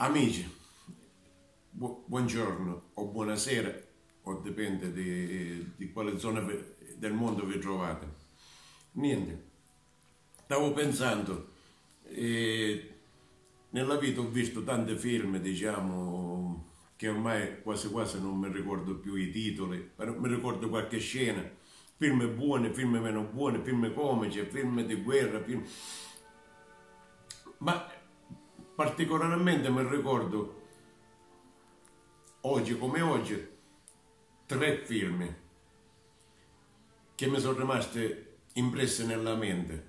Amici, buongiorno o buonasera, o dipende di quale zona del mondo vi trovate. Niente, stavo pensando, nella vita ho visto tanti film, diciamo, che ormai quasi quasi non mi ricordo più i titoli, però mi ricordo qualche scena, film buoni, film meno buoni, film comici, film di guerra, ma particolarmente mi ricordo oggi come oggi tre film che mi sono rimasti impressi nella mente.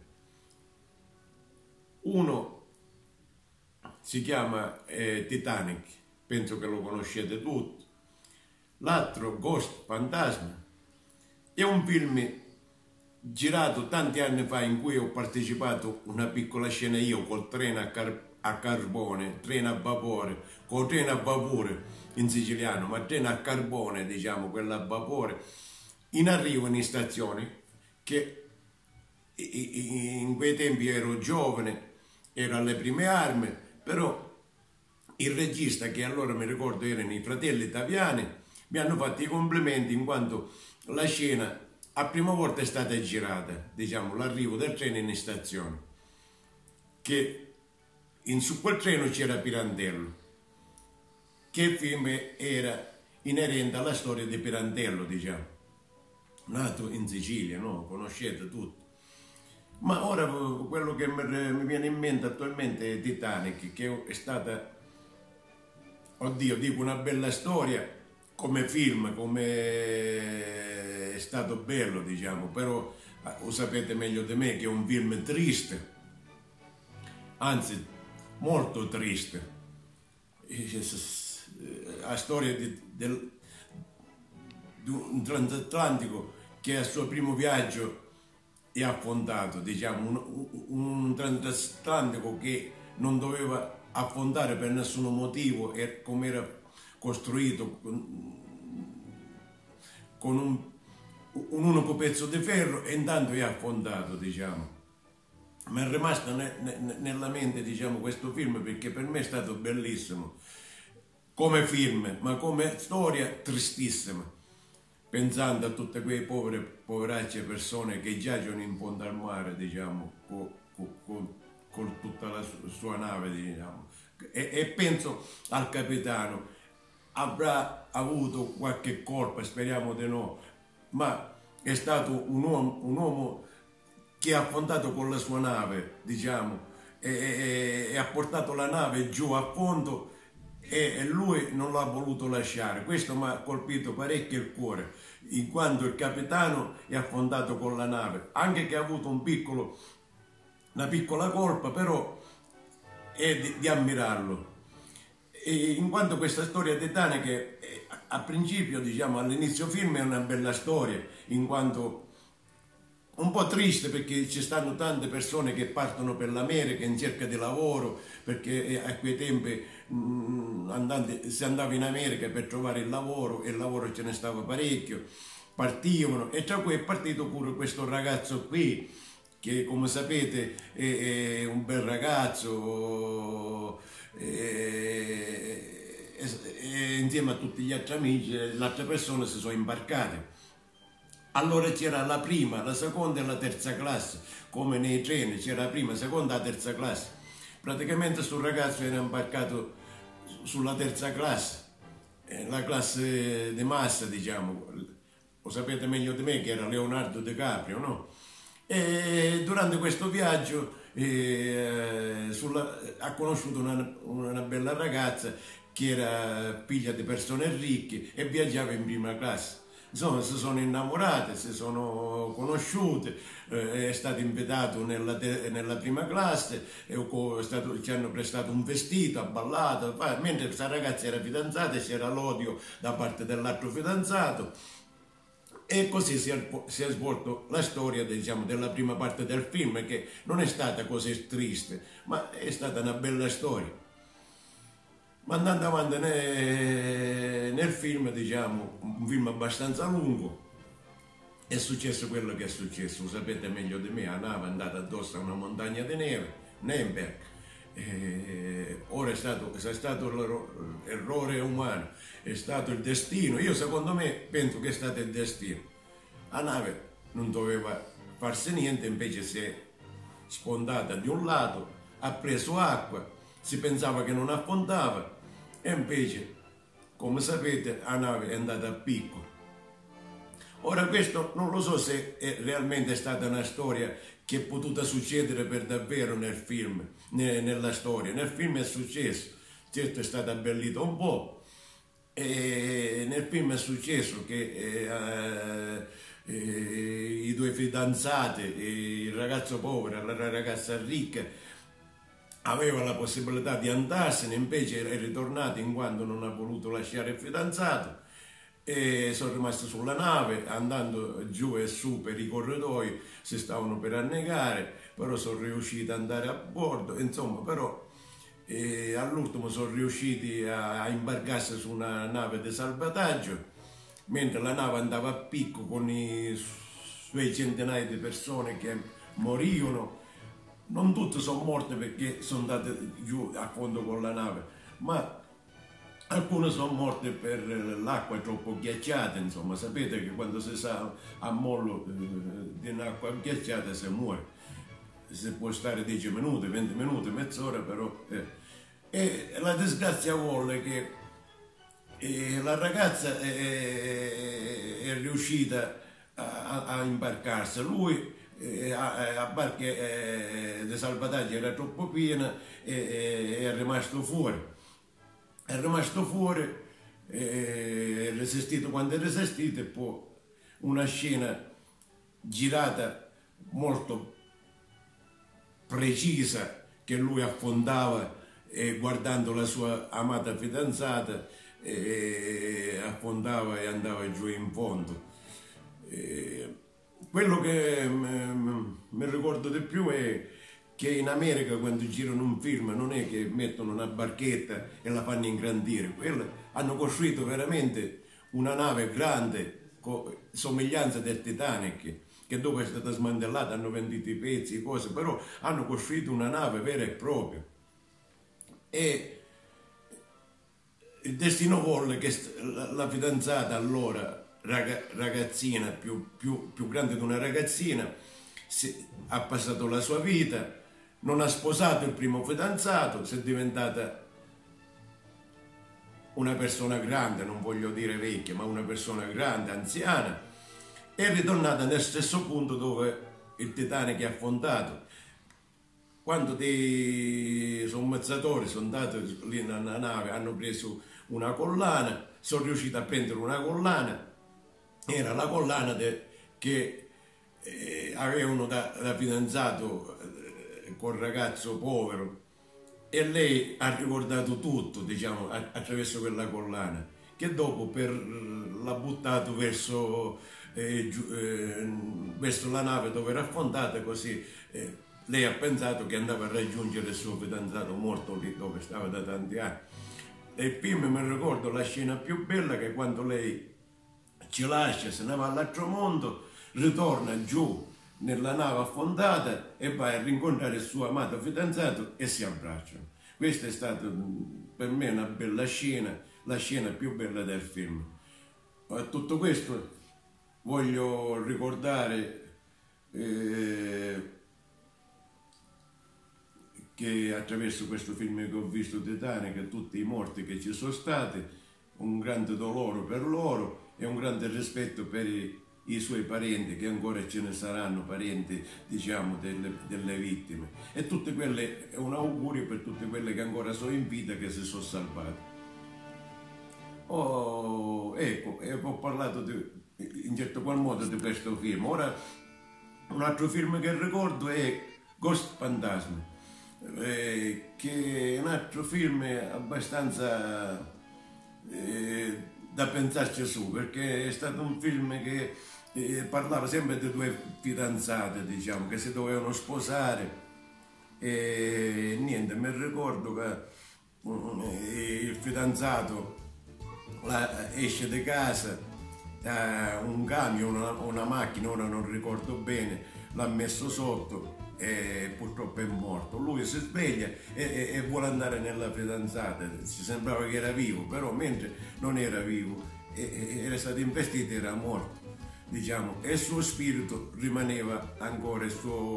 Uno si chiama Titanic, penso che lo conoscete tutti. L'altro Ghost, Fantasma. È un film girato tanti anni fa in cui ho partecipato a una piccola scena io col treno a carbone, treno a vapore, col treno a vapore in siciliano, ma treno a carbone, diciamo, quello a vapore, in arrivo in stazione, che in quei tempi ero giovane, ero alle prime armi, però il regista, che allora mi ricordo erano i fratelli Taviani, mi hanno fatto i complimenti in quanto la scena a prima volta è stata girata, diciamo, l'arrivo del treno in stazione, che su quel treno c'era Pirandello, che il film era inerente alla storia di Pirandello, diciamo, nato in Sicilia, no? Conoscete tutti. Ma ora quello che mi viene in mente attualmente è Titanic, che è stata, oddio, dico una bella storia, come film, come è stato bello, diciamo, però lo sapete meglio di me che è un film triste, anzi molto triste. La storia di un transatlantico che al suo primo viaggio è affondato, diciamo, un transatlantico che non doveva affondare per nessun motivo, e come era costruito con un unico pezzo di ferro, e intanto è affondato, diciamo. Mi è rimasto nella mente, diciamo, questo film, perché per me è stato bellissimo come film, ma come storia tristissima, pensando a tutte quelle poveracce persone che giacciono in fondo al mare, diciamo, con tutta la sua nave, diciamo. E penso al capitano, avrà avuto qualche colpa, speriamo di no, ma è stato un uomo che ha affondato con la sua nave, diciamo, e ha portato la nave giù a fondo, e lui non l'ha voluto lasciare. Questo mi ha colpito parecchio il cuore, in quanto il capitano è affondato con la nave, anche che ha avuto una piccola colpa, però è di ammirarlo. E in quanto questa storia Titanic a principio, diciamo, all'inizio film è una bella storia, in quanto un po' triste, perché ci stanno tante persone che partono per l'America in cerca di lavoro, perché a quei tempi si andava in America per trovare il lavoro, e il lavoro ce ne stava parecchio, partivano, e tra cui è partito pure questo ragazzo qui, che come sapete è un bel ragazzo, e insieme a tutti gli altri amici, le altre persone si sono imbarcate. Allora c'era la prima, la seconda e la terza classe, come nei treni, c'era la prima, la seconda e la terza classe. Praticamente sul ragazzo era imbarcato sulla terza classe, la classe di massa, diciamo, lo sapete meglio di me che era Leonardo DiCaprio, no? E durante questo viaggio ha conosciuto una bella ragazza che era figlia di persone ricche e viaggiava in prima classe. Insomma, si sono innamorate, si sono conosciute, è stato invitato nella prima classe, ci hanno prestato un vestito, ha ballato, mentre questa ragazza era fidanzata e c'era l'odio da parte dell'altro fidanzato. E così si è svolto la storia, diciamo, della prima parte del film, che non è stata così triste, ma è stata una bella storia. Ma andando avanti nel film, diciamo, un film abbastanza lungo, è successo quello che è successo, lo sapete meglio di me, la nave è andata addosso a una montagna di neve, Nemberg, ora è stato l'errore umano, è stato il destino. Io secondo me penso che è stato il destino. La nave non doveva farsi niente, invece si è sfondata di un lato, ha preso acqua, si pensava che non affondava e invece, come sapete, la nave è andata a picco. Ora questo non lo so se è realmente stata una storia che è potuta succedere per davvero nel film, nella storia. Nel film è successo, certo è stato abbellito un po', e nel film è successo che i due fidanzati, il ragazzo povero e la ragazza ricca, aveva la possibilità di andarsene, invece è ritornato in quanto non ha voluto lasciare il fidanzato e sono rimasti sulla nave, andando giù e su per i corridoi, si stavano per annegare, però sono riusciti ad andare a bordo, insomma, però all'ultimo sono riusciti a imbarcarsi su una nave di salvataggio, mentre la nave andava a picco con i suoi centinaia di persone che morivano. Non tutte sono morte perché sono andate giù a fondo con la nave, ma alcune sono morte per l'acqua troppo ghiacciata, insomma, sapete che quando si sa a mollo di un'acqua ghiacciata si muore. Si può stare 10 minuti, 20 minuti, mezz'ora, però... E la disgrazia vuole che la ragazza è riuscita a imbarcarsi, lui a barche di salvataggio era troppo piena e è rimasto fuori. È rimasto fuori, è resistito quando è resistito, e poi una scena girata molto precisa che lui affondava guardando la sua amata fidanzata, affondava e andava giù in fondo. Quello che mi ricordo di più è che in America quando girano un film non è che mettono una barchetta e la fanno ingrandire, hanno costruito veramente una nave grande, somiglianza del Titanic, che dopo è stata smantellata, hanno venduto i pezzi, cose, però hanno costruito una nave vera e propria. E il destino volle che la fidanzata allora, ragazzina, più grande di una ragazzina, ha passato la sua vita, non ha sposato il primo fidanzato, si è diventata una persona grande, non voglio dire vecchia, ma una persona grande, anziana, è ritornata nel stesso punto dove il Titanic è affondato. Quando dei sommozzatori sono andati lì nella nave, hanno preso una collana, sono riusciti a prendere una collana, era la collana che avevano da fidanzato col ragazzo povero, e lei ha ricordato tutto, diciamo, attraverso quella collana, che dopo l'ha buttato verso la nave dove era affondata, così lei ha pensato che andava a raggiungere il suo fidanzato morto lì dove stava da tanti anni. Nel film mi ricordo la scena più bella, che quando lei ci lascia, se ne va all'altro mondo, ritorna giù nella nave affondata e va a rincontrare il suo amato fidanzato e si abbracciano. Questa è stata per me una bella scena, la scena più bella del film. A tutto questo voglio ricordare che attraverso questo film che ho visto, Titanic, tutti i morti che ci sono stati, un grande dolore per loro e un grande rispetto per i suoi parenti, che ancora ce ne saranno, parenti, diciamo, delle vittime, e tutte quelle, un augurio per tutte quelle che ancora sono in vita, che si sono salvate. Ecco, ho parlato in certo qual modo di questo film. Ora un altro film che ricordo è Ghost Fantasma, che è un altro film abbastanza da pensarci su, perché è stato un film che parlava sempre di due fidanzate, diciamo, che si dovevano sposare, e niente, mi ricordo che il fidanzato esce di casa un camion, una macchina, ora non ricordo bene, l'ha messo sotto e purtroppo è morto. Lui si sveglia e vuole andare nella fidanzata, ci sembrava che era vivo, però mentre non era vivo era stato investito, era morto, diciamo, e il suo spirito rimaneva ancora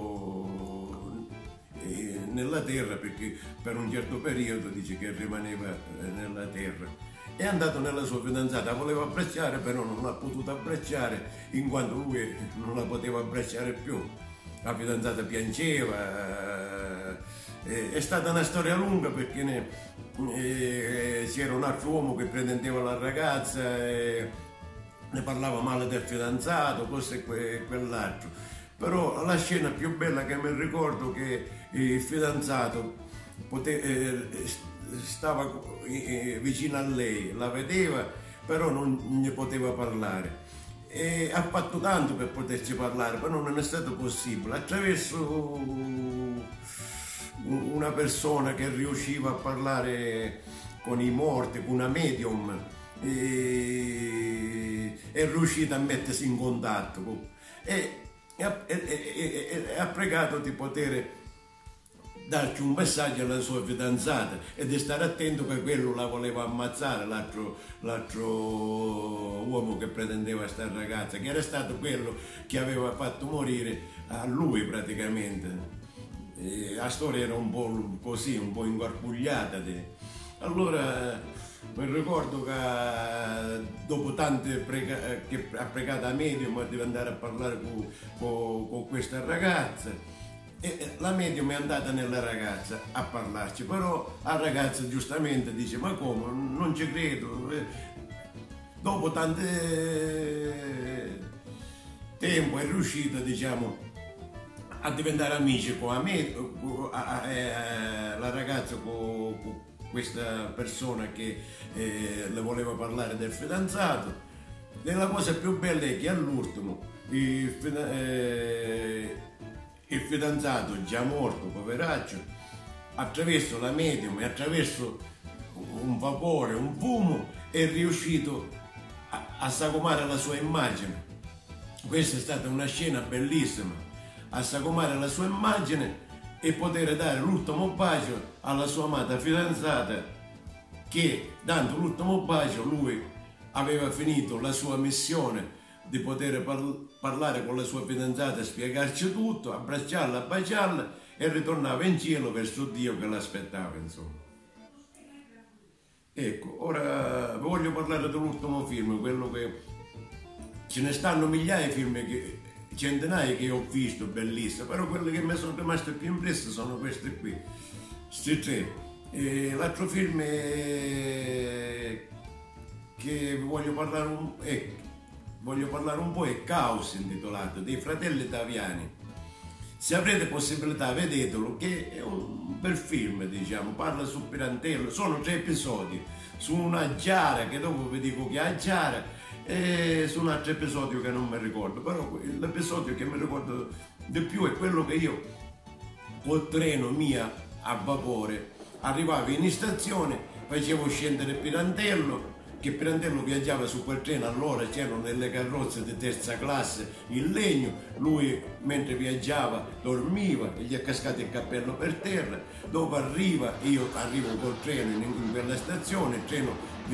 nella terra, perché per un certo periodo dice che rimaneva nella terra. È andato nella sua fidanzata, la voleva abbracciare, però non l'ha potuto abbracciare in quanto lui non la poteva abbracciare più. La fidanzata piangeva, è stata una storia lunga perché c'era un altro uomo che pretendeva la ragazza, ne parlava male del fidanzato, questo e quell'altro. Però la scena più bella che mi ricordo è che il fidanzato stava vicino a lei, la vedeva, però non ne poteva parlare. E ha fatto tanto per poterci parlare, però non è stato possibile. Attraverso una persona che riusciva a parlare con i morti, con una medium, è riuscita a mettersi in contatto e ha pregato di poter darci un messaggio alla sua fidanzata e di stare attento che quello la voleva ammazzare, l'altro uomo che pretendeva sta ragazza, che era stato quello che aveva fatto morire a lui praticamente. La storia era un po' così, un po' ingarbugliata. Allora mi ricordo che dopo tante che ha pregato a medium di andare a parlare con questa ragazza, e la medium è andata nella ragazza a parlarci, però la ragazza giustamente dice: ma come, non ci credo, dopo tanto tempo è riuscita, diciamo, a diventare amici con la ragazza, con questa persona che le voleva parlare del fidanzato. E la cosa più bella è che all'ultimo il fidanzato, già morto, poveraccio, attraverso la medium e attraverso un vapore, un fumo, è riuscito a sagomare la sua immagine. Questa è stata una scena bellissima, a sagomare la sua immagine e poter dare l'ultimo bacio alla sua amata fidanzata, che dando l'ultimo bacio lui aveva finito la sua missione di poter parlare con la sua fidanzata, spiegarci tutto, abbracciarla, baciarla e ritornava in cielo verso Dio che l'aspettava, insomma. Ecco, ora voglio parlare dell'ultimo film, quello che ce ne stanno migliaia di film, centinaia che ho visto, bellissimi, però quelli che mi sono rimasti più impressi sono questi qui, questi tre. L'altro film che voglio parlare un po' è Caos, intitolato, dei fratelli Taviani. Se avrete possibilità vedetelo, che è un bel film, diciamo, parla su Pirandello, sono 3 episodi, su una giara, che dopo vi dico che è giara, e su un altro episodio che non mi ricordo, però l'episodio che mi ricordo di più è quello che io col treno mia a vapore arrivavo in stazione, facevo scendere Pirandello, che Pirandello viaggiava su quel treno, allora c'erano delle carrozze di terza classe in legno, lui mentre viaggiava dormiva e gli è cascato il cappello per terra, dopo io arrivo col treno in quella stazione, il treno,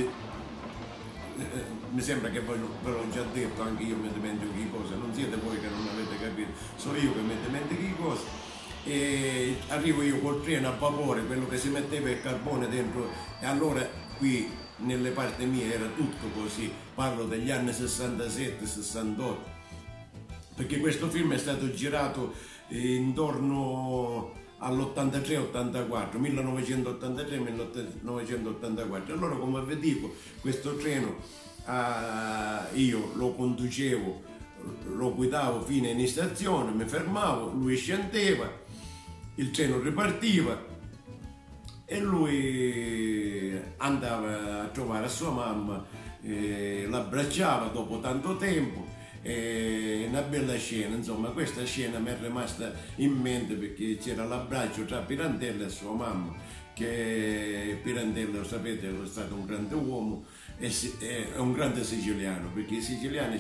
mi sembra che ve l'ho già detto, anche io mi dimentico di cose, non siete voi che non avete capito, sono io che mi dimentico di cose, e arrivo io col treno a vapore, quello che si metteva il carbone dentro, e allora qui nelle parti mie era tutto così, parlo degli anni 67-68, perché questo film è stato girato intorno all'83-84, 1983-1984. Allora, come vi dico, questo treno io lo conducevo, lo guidavo fino in stazione, mi fermavo, lui scendeva, il treno ripartiva e lui andava a trovare sua mamma, l'abbracciava dopo tanto tempo, una bella scena, insomma. Questa scena mi è rimasta in mente perché c'era l'abbraccio tra Pirandello e sua mamma, che Pirandello, sapete, è stato un grande uomo, è un grande siciliano, perché i siciliani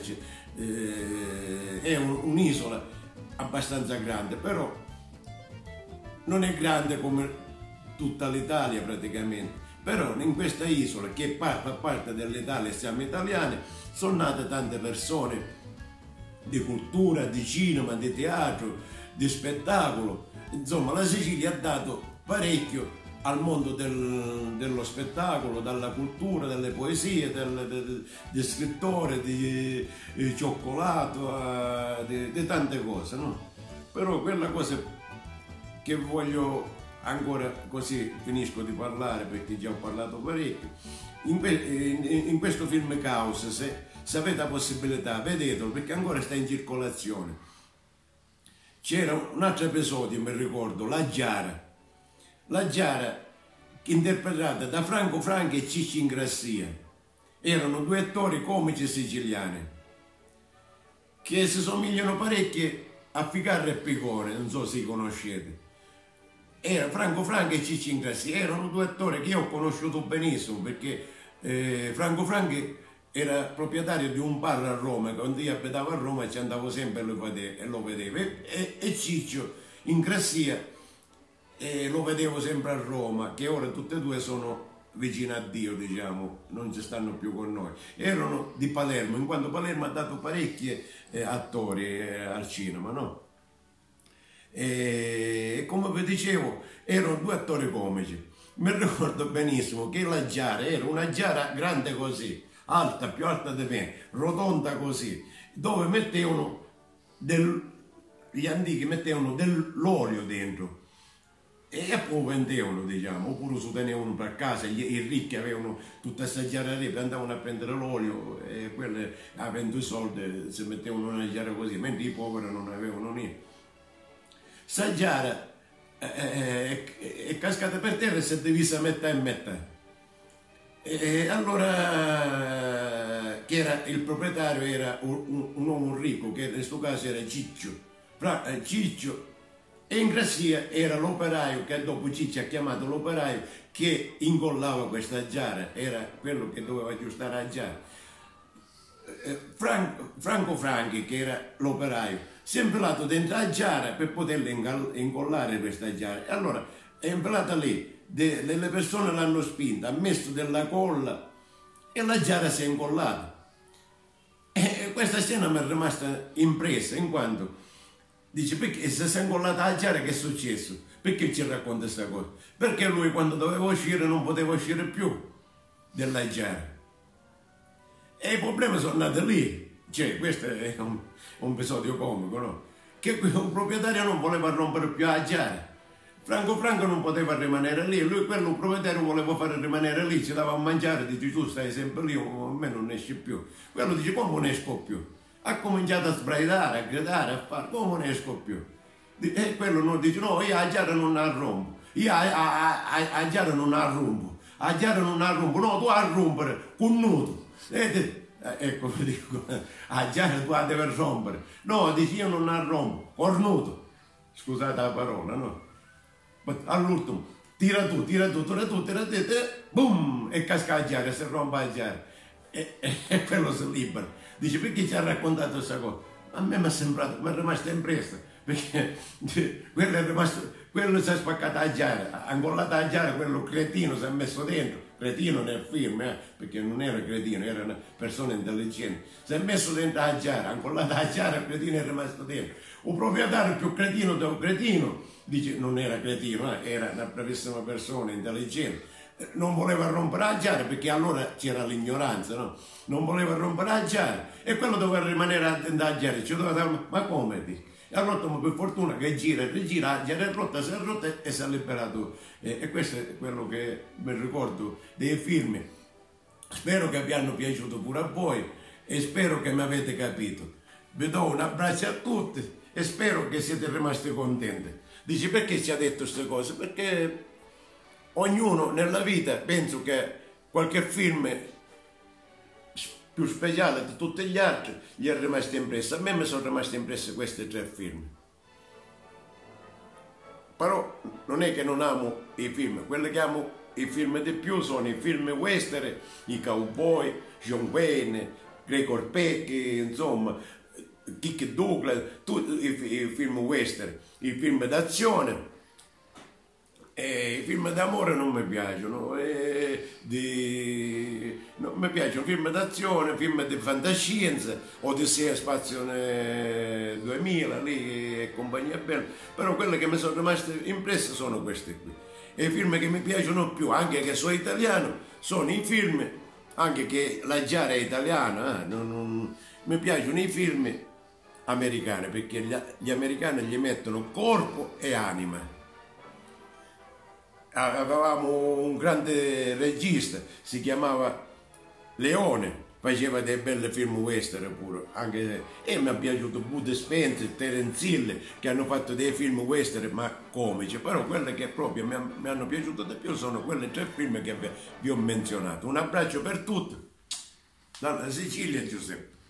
è un'isola abbastanza grande, però non è grande come tutta l'Italia praticamente. Però in questa isola che fa parte dell'Italia, siamo italiani, sono nate tante persone di cultura, di cinema, di teatro, di spettacolo. Insomma, la Sicilia ha dato parecchio al mondo dello spettacolo, dalla cultura, delle poesie, di scrittore, di cioccolato, di tante cose, no? Però quella cosa che voglio ancora, così finisco di parlare perché già ho parlato parecchio, in questo film Caos, se avete la possibilità, vedetelo perché ancora sta in circolazione. C'era un altro episodio, mi ricordo, La Giara, interpretata da Franco Franchi e Cicci Ingrassia. Erano due attori comici siciliani che si somigliano parecchio a Ficarra e Picone, non so se li conoscete. Era Franco Franchi e Cicci Ingrassia, erano due attori che io ho conosciuto benissimo perché Franco Franchi era proprietario di un bar a Roma, quando io abitavo a Roma ci andavo sempre e lo vedevo, e Ciccio Ingrassia lo vedevo sempre a Roma, che ora tutte e due sono vicini a Dio, diciamo, non ci stanno più con noi. Erano di Palermo, in quanto Palermo ha dato parecchi attori al cinema, no? E come vi dicevo, erano due attori comici. Mi ricordo benissimo che la Giara era una Giara grande così, alta, più alta di me, rotonda così, dove mettevano gli antichi mettevano dell'olio dentro e poi vendevano, diciamo, oppure si tenevano per casa, i ricchi avevano tutta questa giarreria, andavano a prendere l'olio e quelli avendo i soldi si mettevano una giara così, mentre i poveri non avevano niente. Sta giara è cascata per terra e si è divisa metà e metà. E allora che era, il proprietario era un uomo ricco, che in questo caso era Ciccio. Ciccio e Ingrassia era l'operaio, che dopo Ciccio ha chiamato l'operaio che incollava questa giara, era quello che doveva aggiustare la giara. Franco Franchi, che era l'operaio, si è infilato dentro la giara per poterla incollare questa giara. E allora è infilata lì, le persone l'hanno spinta, ha messo della colla e la giara si è incollata. E questa scena mi è rimasta impressa, in quanto dice, perché se si è incollata la giara che è successo? Perché ci racconta questa cosa? Perché lui quando doveva uscire non poteva uscire più della giara. E i problemi sono nati lì. Cioè, questo è un episodio comico, no? Che un proprietario non voleva rompere più la giara. Franco non poteva rimanere lì, lui quello proprietario voleva fare rimanere lì, ci dava a mangiare, dice tu stai sempre lì, a me non esci più. Quello dice come non esco più? Ha cominciato a sbraitare, a gridare, a fare, come non esco più? E quello non dice no, io a giara non la rompo, io a giara non la rompo, a giara non la rompo, no, tu a rompere, con nudo. Ecco, dico, a giara tu la devi rompere. No, dice io non la rompo, cornuto. Scusate la parola, no? All'ultimo, tira tu, boom, e casca la giara, si rompe la giara. E quello si libera. Dice, perché ci ha raccontato questa cosa? A me mi è sembrato, mi è rimasta impressa, perché quello si è spaccato la giara, ha incollato la giara, quello cretino si è messo dentro, cretino nel film, perché non era cretino, era una persona intelligente, si è messo dentro la giara, ha incollato la giara, il cretino è rimasto dentro. Il proprietario più cretino del cretino, dice, non era cretino, era una bravissima persona, intelligente, non voleva rompere la giara perché allora c'era l'ignoranza, no? Non voleva rompere la giara e quello doveva rimanere attento alla giara, ci doveva dare, ma come? E allora per fortuna che gira e rigira, la giara è rotta, si è rotta e si è liberato. E questo è quello che mi ricordo dei film. Spero che vi abbiano piaciuto pure a voi e spero che mi avete capito. Vi do un abbraccio a tutti e spero che siete rimasti contenti. Dici, perché ci ha detto queste cose? Perché ognuno nella vita, penso che qualche film più speciale di tutti gli altri gli è rimasto impresso. A me mi sono rimasti impressi questi 3 film. Però non è che non amo i film, quelli che amo i film di più sono i film western, i cowboy, John Wayne, Gregor Peck, insomma, Kirk Douglas, tutti i film western, i film d'azione. I film d'amore non mi piacciono, non mi piacciono film d'azione, film di fantascienza, Odissea Spazione 2000, lì e compagnia bella, però quelle che mi sono rimaste impresse sono queste qui. E i film che mi piacciono più, anche che sono italiano, sono i film, anche che la Giara è italiana, mi piacciono i film americani, perché gli americani gli mettono corpo e anima. Avevamo un grande regista, si chiamava Leone, faceva dei belli film western pure, e mi è piaciuto Bud Spencer, Terence Hill, che hanno fatto dei film western ma comici, però quelle che proprio mi hanno piaciuto di più sono quelle 3 film che vi ho menzionato. Un abbraccio per tutti, dalla Sicilia, Giuseppe.